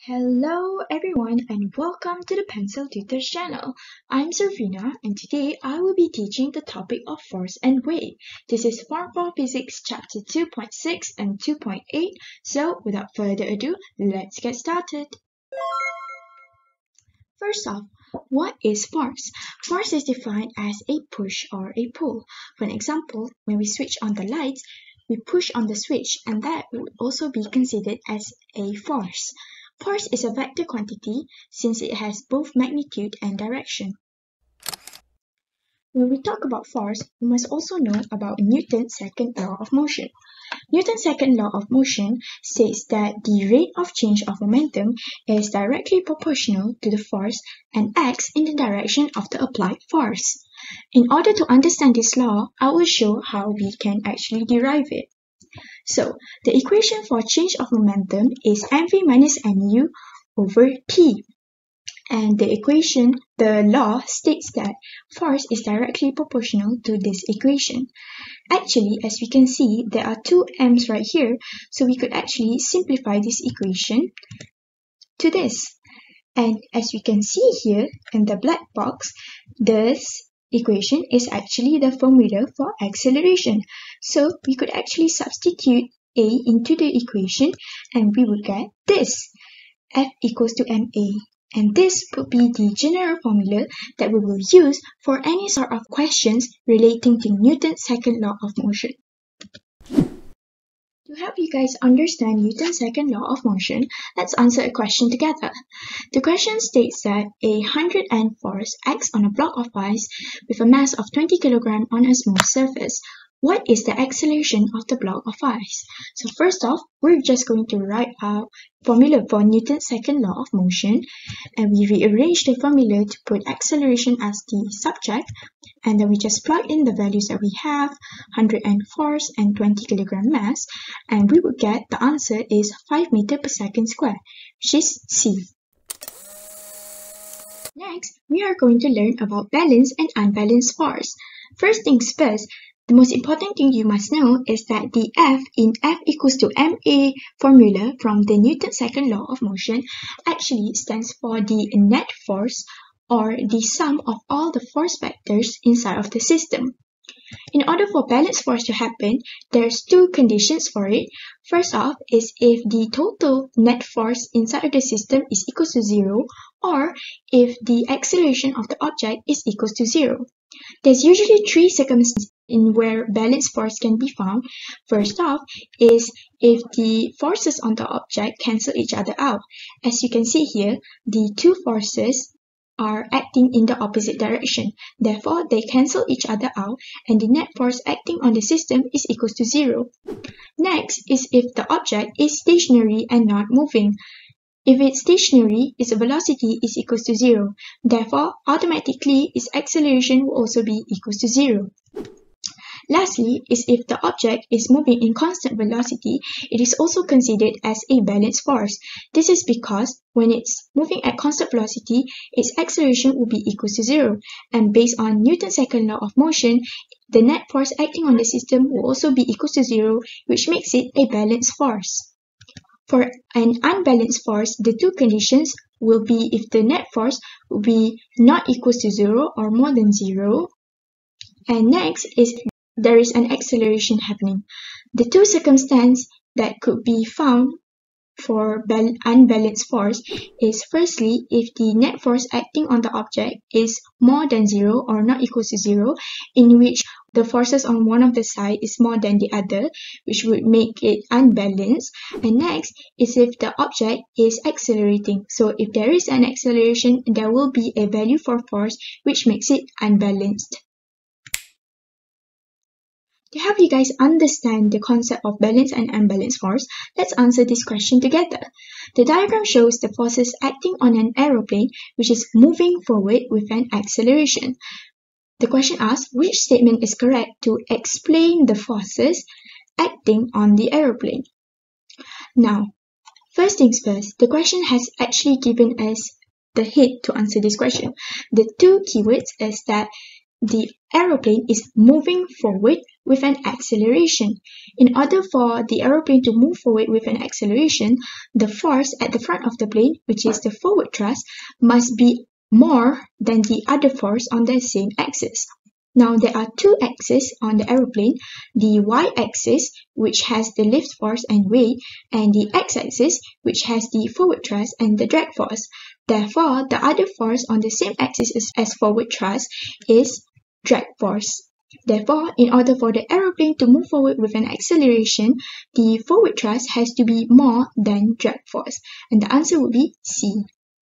Hello everyone and welcome to the Pencil Tutors channel. I'm Servina and today I will be teaching the topic of force and weight. This is Form 4 Physics Chapter 2.6 and 2.8, so without further ado, let's get started. First off, what is force? Force is defined as a push or a pull. For an example, when we switch on the lights, we push on the switch and that would also be considered as a force. Force is a vector quantity since it has both magnitude and direction. When we talk about force, we must also know about Newton's second law of motion. Newton's second law of motion states that the rate of change of momentum is directly proportional to the force and acts in the direction of the applied force. In order to understand this law, I will show how we can actually derive it. So, the equation for change of momentum is mv minus mu over p. And the law states that force is directly proportional to this equation. Actually, as we can see, there are two m's right here, so we could actually simplify this equation to this. And as we can see here in the black box, this equation is actually the formula for acceleration. So we could actually substitute A into the equation and we would get this, F equals to ma. And this would be the general formula that we will use for any sort of questions relating to Newton's second law of motion. To help you guys understand Newton's second law of motion, let's answer a question together. The question states that a 100N force acts on a block of ice with a mass of 20 kg on a smooth surface. What is the acceleration of the block of ice? So first off, we're just going to write our formula for Newton's second law of motion, and we rearrange the formula to put acceleration as the subject, and then we just plug in the values that we have, 100N force and 20 kg mass, and we would get the answer is 5 meter per second square, which is C. Next, we are going to learn about balanced and unbalanced force. First things first, the most important thing you must know is that the F in F equals to ma formula from the Newton's second law of motion actually stands for the net force or the sum of all the force vectors inside of the system. In order for balanced force to happen, there's two conditions for it. First off is if the total net force inside of the system is equal to 0 or if the acceleration of the object is equal to 0. There's usually three circumstances in where balanced force can be found. First off is if the forces on the object cancel each other out. As you can see here, the two forces are acting in the opposite direction. Therefore, they cancel each other out and the net force acting on the system is equal to 0. Next is if the object is stationary and not moving. If it's stationary, its velocity is equal to 0. Therefore, automatically, its acceleration will also be equal to 0. Lastly is if the object is moving in constant velocity, it is also considered as a balanced force. This is because when it's moving at constant velocity, its acceleration will be equal to 0. And based on Newton's second law of motion, the net force acting on the system will also be equal to 0, which makes it a balanced force. For an unbalanced force, the two conditions will be if the net force will be not equal to 0 or more than 0. And next is there is an acceleration happening. The two circumstances that could be found for unbalanced force is firstly if the net force acting on the object is more than 0 or not equal to 0, in which the forces on one of the side is more than the other, which would make it unbalanced. And next is if the object is accelerating. So if there is an acceleration, there will be a value for force which makes it unbalanced. To help you guys understand the concept of balanced and unbalanced force, let's answer this question together. The diagram shows the forces acting on an aeroplane which is moving forward with an acceleration. The question asks which statement is correct to explain the forces acting on the aeroplane. Now, first things first, the question has actually given us the hint to answer this question. The two keywords is that the aeroplane is moving forward with an acceleration. In order for the aeroplane to move forward with an acceleration, the force at the front of the plane, which is the forward thrust, must be more than the other force on the same axis. Now there are two axes on the aeroplane, the y-axis, which has the lift force and weight, and the x-axis, which has the forward thrust and the drag force. Therefore, the other force on the same axis as forward thrust is drag force. Therefore, in order for the aeroplane to move forward with an acceleration, the forward thrust has to be more than drag force. And the answer would be C.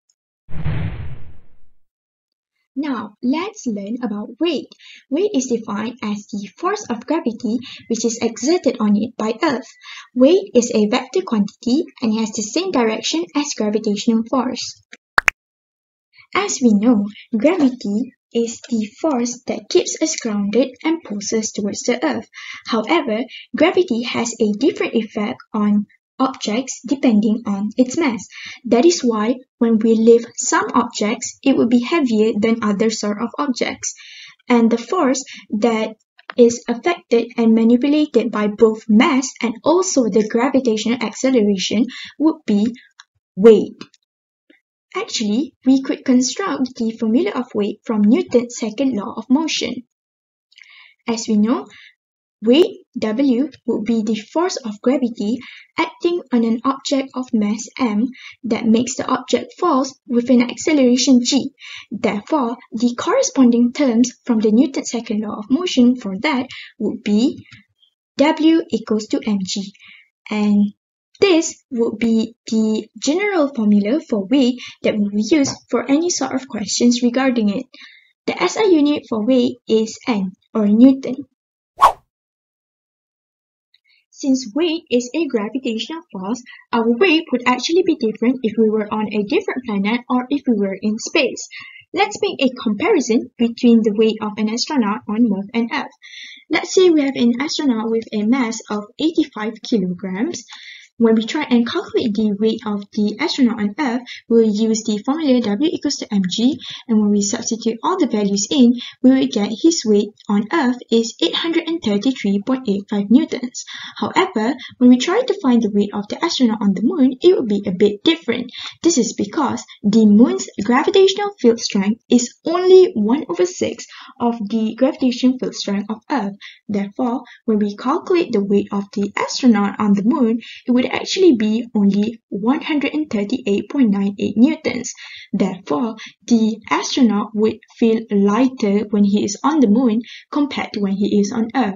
Now, let's learn about weight. Weight is defined as the force of gravity which is exerted on it by Earth. Weight is a vector quantity and has the same direction as gravitational force. As we know, gravity is the force that keeps us grounded and pulls us towards the Earth. However, gravity has a different effect on objects depending on its mass. That is why when we lift some objects, it will be heavier than other sort of objects. And the force that is affected and manipulated by both mass and also the gravitational acceleration would be weight. Actually, we could construct the formula of weight from Newton's second law of motion. As we know, weight, W, would be the force of gravity acting on an object of mass m that makes the object falls with an acceleration g. Therefore, the corresponding terms from the Newton's second law of motion for that would be W equals to mg. And this would be the general formula for weight that we will use for any sort of questions regarding it. The SI unit for weight is N, or Newton. Since weight is a gravitational force, our weight would actually be different if we were on a different planet or if we were in space. Let's make a comparison between the weight of an astronaut on Earth and Earth. Let's say we have an astronaut with a mass of 85 kilograms. When we try and calculate the weight of the astronaut on Earth, we'll use the formula W equals to mg, and when we substitute all the values in, we will get his weight on Earth is 833.85 newtons. However, when we try to find the weight of the astronaut on the Moon, it will be a bit different. This is because the Moon's gravitational field strength is only 1/6 of the gravitational field strength of Earth. Therefore, when we calculate the weight of the astronaut on the Moon, it would actually be only 138.98 newtons. Therefore, the astronaut would feel lighter when he is on the Moon compared to when he is on Earth.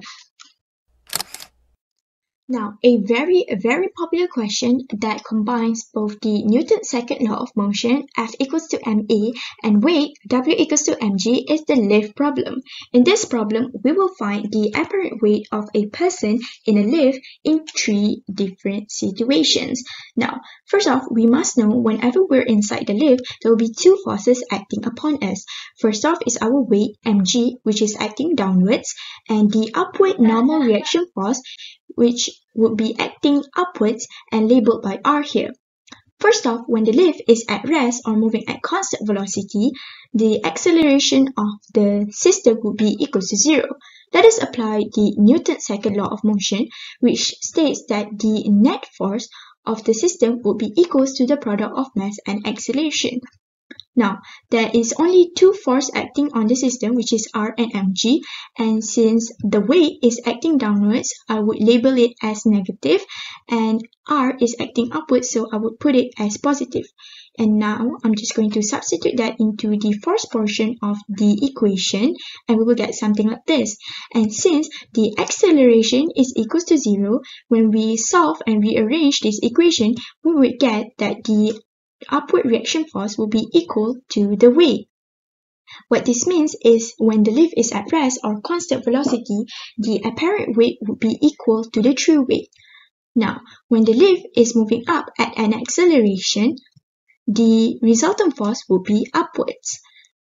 Now, a very popular question that combines both the Newton's second law of motion, F equals to ma, and weight, W equals to mg, is the lift problem. In this problem, we will find the apparent weight of a person in a lift in 3 different situations. Now, first off, we must know whenever we're inside the lift, there will be 2 forces acting upon us. First off is our weight, mg, which is acting downwards, and the upward normal reaction force, which would be acting upwards and labeled by R here. First off, when the lift is at rest or moving at constant velocity, the acceleration of the system would be equal to 0. Let us apply the Newton's second law of motion, which states that the net force of the system would be equal to the product of mass and acceleration. Now, there is only 2 forces acting on the system, which is R and mg, and since the weight is acting downwards, I would label it as negative, and R is acting upwards, so I would put it as positive. And now, I'm just going to substitute that into the force portion of the equation, and we will get something like this. And since the acceleration is equal to 0, when we solve and rearrange this equation, we would get that the upward reaction force will be equal to the weight. What this means is when the lift is at rest or constant velocity, the apparent weight would be equal to the true weight. Now, when the lift is moving up at an acceleration, the resultant force will be upwards.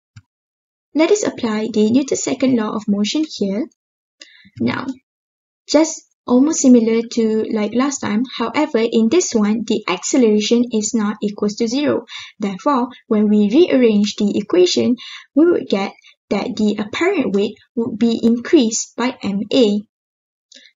Let us apply the Newton's second law of motion here. Now, just almost similar to like last time. However, in this one, the acceleration is not equal to 0. Therefore, when we rearrange the equation, we would get that the apparent weight would be increased by ma.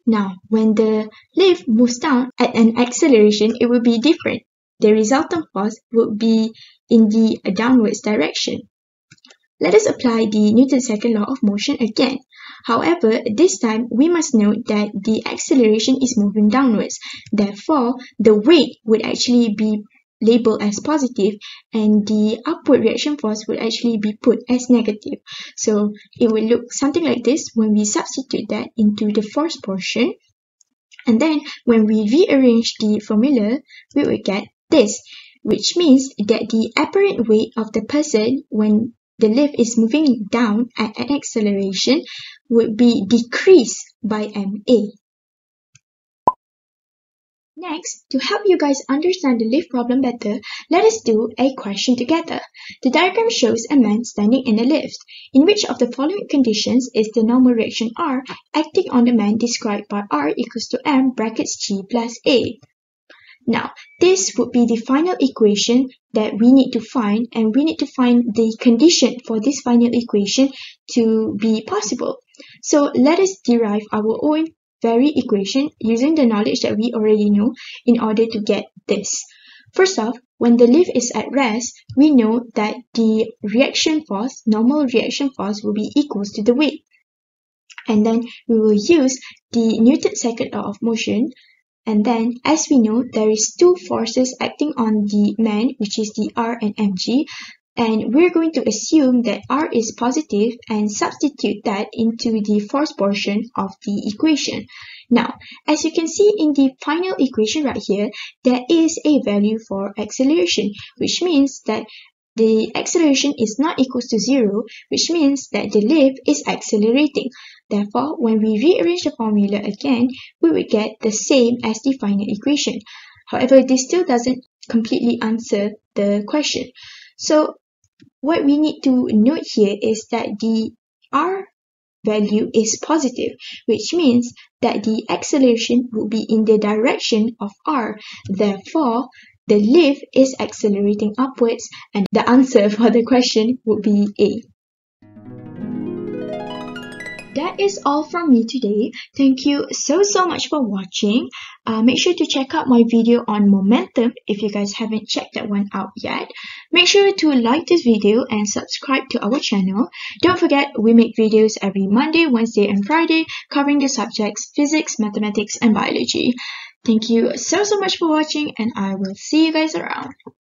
Now, when the lift moves down at an acceleration, it will be different. The resultant force would be in the downwards direction. Let us apply the Newton's second law of motion again. However, this time we must note that the acceleration is moving downwards. Therefore, the weight would actually be labeled as positive and the upward reaction force would actually be put as negative. So it will look something like this when we substitute that into the force portion. And then when we rearrange the formula, we will get this, which means that the apparent weight of the person when the lift is moving down at an acceleration would be decreased by ma. Next, to help you guys understand the lift problem better, let us do a question together. The diagram shows a man standing in a lift. In which of the following conditions is the normal reaction R acting on the man described by R equals to M brackets G plus A? Now, this would be the final equation that we need to find, and we need to find the condition for this final equation to be possible. So let us derive our own very equation using the knowledge that we already know in order to get this. First off, when the lift is at rest, we know that the reaction force, normal reaction force, will be equals to the weight. And then we will use the Newton's second law of motion. And then, as we know, there is two forces acting on the man, which is the R and mg. And we're going to assume that R is positive and substitute that into the force portion of the equation. Now, as you can see in the final equation right here, there is a value for acceleration, which means that the acceleration is not equal to 0, which means that the lift is accelerating. Therefore, when we rearrange the formula again, we will get the same as the final equation. However, this still doesn't completely answer the question. So, what we need to note here is that the R value is positive, which means that the acceleration will be in the direction of R. Therefore, the lift is accelerating upwards, and the answer for the question would be A. That is all from me today. Thank you so much for watching. Make sure to check out my video on momentum if you guys haven't checked that one out yet. Make sure to like this video and subscribe to our channel. Don't forget, we make videos every Monday, Wednesday and Friday covering the subjects physics, mathematics and biology. Thank you so much for watching, and I will see you guys around.